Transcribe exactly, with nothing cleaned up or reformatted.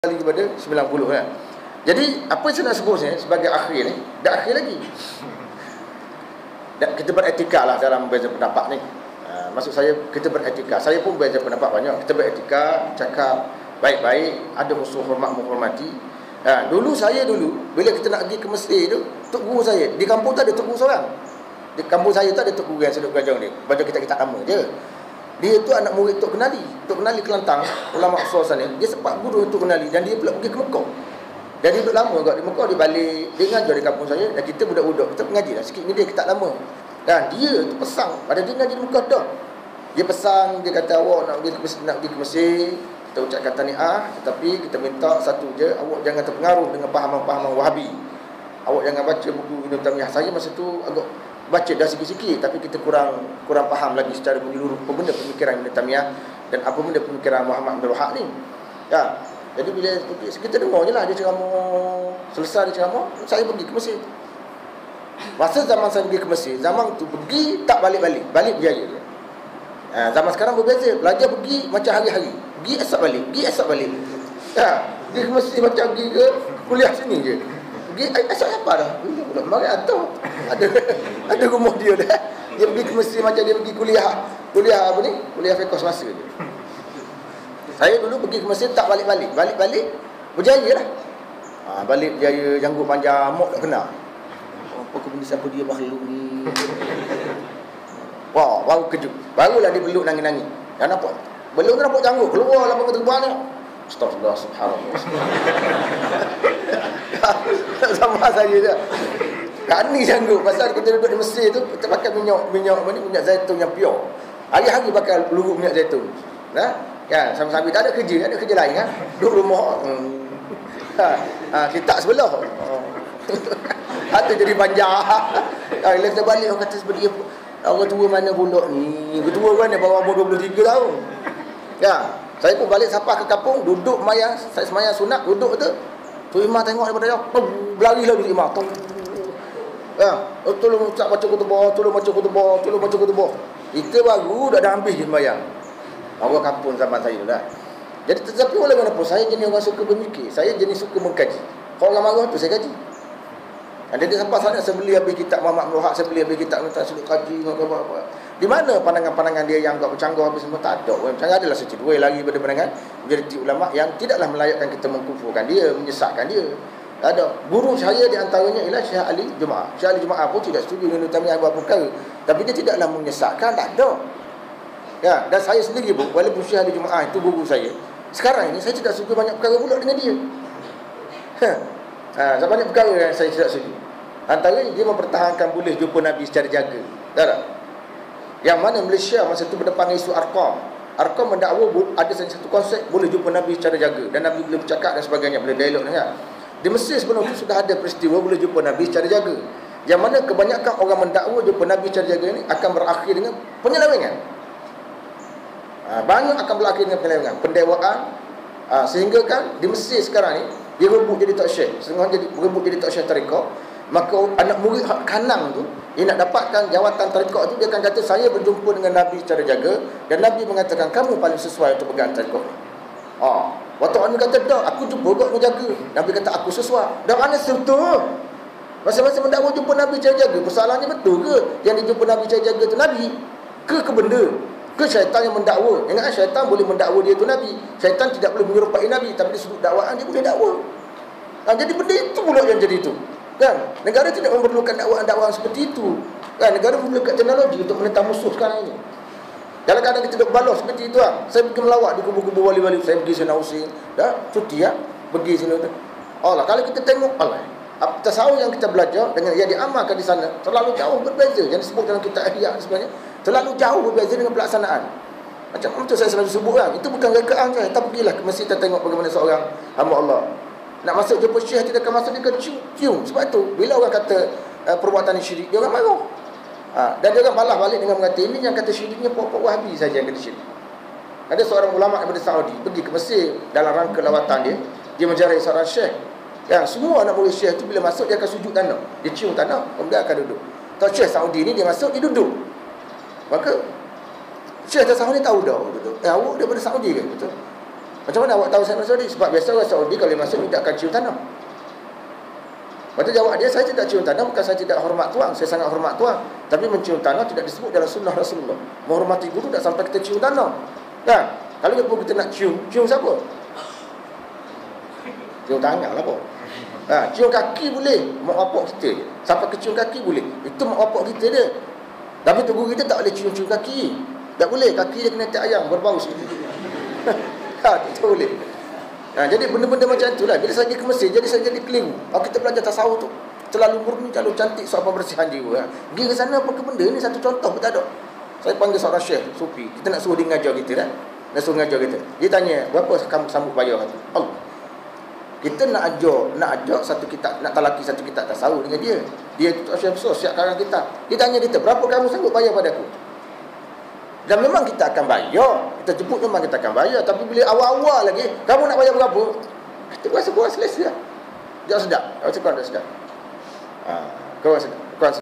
kali kepada sembilan puluh kan. Jadi apa yang saya nak sebut ni sebagai akhir ni, dah akhir lagi. Dan kita beretika lah dalam berbeza pendapat ni. Uh, maksud saya kita beretika. Saya pun berbeza pendapat banyak. Kita beretika, cakap baik-baik, ada musuh hormat menghormati. Ha, dulu saya dulu bila kita nak pergi ke Mesir tu, tok guru saya di kampung tu ada tok guru seorang. Di kampung saya tu ada tok guru yang seduk belajar ni. Belajar kita-kita lama je. Dia tu anak murid Tok Kenali. Tok Kenali Kelantan, ulama Usul sana. Dia sempat guru Tok Kenali dan dia pula pergi ke Mekah. Dan dia duduk lama kat di Mekah, dia balik, dia ngajar di kampung saya dan kita budak-budak kita mengaji lah sikit ni dia kita lama. Dan dia tu pesang pada dia ngaji di Mekah dah. Dia pesang, dia kata awak nak pergi ke Mesir, nak pergi ke Mesir, kita ucapkan tahniah, tetapi kita minta satu je, awak jangan terpengaruh dengan pahaman-pahaman Wahabi. Awak jangan baca buku Ibnu Taimiyah. Saya masa tu agak baca dah sikit-sikit tapi kita kurang kurang faham lagi secara menyeluruh apa benda pemikiran Ibnu Taimiyah dan apa benda pemikiran Muhammad Abdul Wahab ni. Ya. Jadi bila kita dengar je lah dia ceramah, selesai dia ceramah, saya pergi ke Mesir. Masa zaman saya pergi ke Mesir, zaman tu pergi tak balik-balik, balik berjaya. Ha, zaman sekarang berbeza, belajar pergi macam hari-hari, pergi esok balik, pergi esok balik. Ya, pergi ke Mesir macam pergi ke kuliah sini je. Pergi esok apa dah? Mari atau ada ada rumah dia dah. Dia pergi ke Mesir macam dia pergi kuliah, kuliah apa ni? Kuliah fiqh semasa je. Saya dulu pergi ke Mesir tak balik-balik, balik-balik berjaya lah. Ha, balik berjaya, janggut panjang, mok tak kena. Apa ke benda siapa dia makhluk ni? Wah, baru kejut. Barulah dia peluk nangis-nangis. Dah nampak. Belum tu nampak janggut keluar lah muka terbang ni. Astagfirullah, subhanallah. Sama saya je. Kani janggut pasal kita duduk di Mesir tu kita pakai minyak minyak apa ni, minyak zaitun yang pure. Hari-hari pakai luruk minyak zaitun. Nah, kan sambil-sambil tak ada kerja, ada kerja lain kan. Duduk rumah. Hmm. Ha, ha kita sebelah. Oh. Hati jadi panjang. Ha, bila kita balik orang kata seperti apa? Orang tua mana pula ni? Ketua mana bawah umur dua puluh tiga tahun. Ya, saya pun balik sapah ke kampung, duduk mayang, saya semayang sunat, duduk tu. Tu imam tengok daripada jauh, berlari lah imam. Ya, oh, tolong ucap baca khutbah, tolong baca khutbah, tolong baca khutbah. Itu baru dah dah habis je sembahyang. Orang kampung zaman saya tu lah. Jadi tetapi walaupun saya jenis orang suka bermikir, saya jenis suka mengkaji. Kalau orang marah tu saya kaji. Dan dia sampai sana saya beli habis kitab Muhammad Abdul Wahab, saya beli habis kitab minta sudut kaji apa-apa. Di mana pandangan-pandangan dia yang agak bercanggah habis semua tak ada. Orang bercanggah adalah seci dua lagi pada pandangan menjadi ulama yang tidaklah melayakkan kita mengkufurkan dia, menyesatkan dia. Tak ada. Guru saya di antaranya ialah Syekh Ali Jumaah. Syekh Ali Jumaah pun tidak setuju dengan Ibnu Taimiyah buat perkara, tapi dia tidaklah menyesatkan, tak ada. Ya, dan saya sendiri pun walaupun Syekh Ali Jumaah itu guru saya, sekarang ini saya tidak setuju banyak perkara pula dengan dia. Ha. Ha, banyak perkara yang saya tidak setuju. Antaranya dia mempertahankan boleh jumpa Nabi secara jaga. Tak tak? Yang mana Malaysia masa itu berdepan isu Arqam. Arqam mendakwa ada satu konsep boleh jumpa Nabi secara jaga dan Nabi boleh bercakap dan sebagainya, boleh dialog dengan. Di Mesir sebelum itu sudah ada peristiwa boleh jumpa Nabi secara jaga. Yang mana kebanyakan orang mendakwa jumpa Nabi secara jaga ini akan berakhir dengan penyelewengan. Ha, banyak akan berakhir dengan penyelewengan, pendewaan. Ha, sehingga kan di Mesir sekarang ni dia rebut jadi tok syekh, setengah jadi rebut jadi tok syekh tarekat. Maka anak murid hak kanang tu, dia nak dapatkan jawatan tarekat tu, dia akan kata saya berjumpa dengan Nabi secara jaga dan Nabi mengatakan kamu paling sesuai untuk pegang tarekat ni. Ah, waktu orang kata dah aku jumpa kau menjaga. Nabi kata aku sesuai. Dah mana serta? Masa-masa mendakwa jumpa Nabi secara jaga, persoalannya betul ke yang dijumpa Nabi secara jaga tu Nabi? Ke ke benda? Ke syaitan yang mendakwa? Ingat syaitan boleh mendakwa dia tu Nabi. Syaitan tidak boleh menyerupai Nabi, tapi di sudut dakwaan dia boleh dakwa. Nah, jadi benda itu pula yang jadi itu. Kan? Negara tidak memerlukan dakwaan-dakwaan seperti itu. Kan? Negara memerlukan teknologi untuk menentang musuh sekarang ini. Kadang-kadang kita duduk balos seperti itu lah. Saya pergi melawat di kubu-kubu wali-wali. Saya pergi sana Usin. Dah, cuti ya. Pergi sini. Allah, kalau kita tengok Allah, tasawuf yang kita belajar dengan yang diamalkan di sana terlalu jauh berbeza. Yang disebut dalam kitab Ihya sebenarnya terlalu jauh berbeza dengan pelaksanaan. Macam itu saya selalu sebut kan. Itu bukan rekaan saya. Kita pergilah ke masjid, kita tengok bagaimana seorang hamba Allah nak masuk jumpa syekh, tidak akan masuk, dia akan cium. Sebab tu bila orang kata uh, perbuatan syirik, dia orang marah. Ha, dan dia orang balas balik dengan mengata ini yang kata syiriknya pokok Wahabi saja yang kata syirik. Ada seorang ulama daripada Saudi pergi ke Mesir dalam rangka lawatan dia, dia menjarai seorang syekh. Yang semua anak murid syekh tu bila masuk dia akan sujud tanah. Dia cium tanah, kemudian akan duduk. Tahu syekh Saudi ni dia masuk, dia duduk. Maka syekh Saudi tahu dah betul. Eh awak daripada Saudi ke? Betul. Macam mana awak tahu saya orang Saudi? Sebab biasa orang Saudi kalau masuk tidak akan cium tanah. Lepas tu jawab dia, saya tidak cium tanah, bukan saya tidak hormat tuan. Saya sangat hormat tuan. Tapi mencium tanah tidak disebut dalam sunnah Rasulullah. Menghormati guru tak sampai kita cium tanah. Kan? Kalau kita nak cium, cium siapa? Cium tangan lah apa? Ha, cium kaki boleh, mak bapak kita je. Sampai ke cium kaki boleh. Itu mak bapak kita dia. Tapi tu guru kita tak boleh cium-cium kaki. Tak boleh, kaki dia kena tak ayam, berbau sikit. Ha, tak boleh. Ha, jadi benda-benda macam itulah. Bila saya pergi ke Mesir, jadi saya jadi keliru. Kalau kita belajar tasawuf tu terlalu murni, terlalu cantik soal pembersihan jiwa. Ha. Pergi ke sana apa ke benda ni, satu contoh pun tak ada. Saya panggil seorang syekh sufi. Kita nak suruh dia ngajar kita kan. Nak suruh ngajar kita. Dia tanya, berapa kamu sambut bayar tu? Allah. Kita nak ajar, nak ajar satu kitab, nak talaki satu kitab tasawuf dengan dia. Dia tu syekh besar, siap karang kita. Dia tanya kita, berapa kamu sanggup bayar padaku? Dan memang kita akan bayar. Kita jemput memang kita akan bayar. Tapi bila awal-awal lagi, kamu nak bayar berapa? Kita rasa kurang selesa. Jangan sedap. Rasa kurang tak sedap. Ha, kurang sedap. Kurang sedap.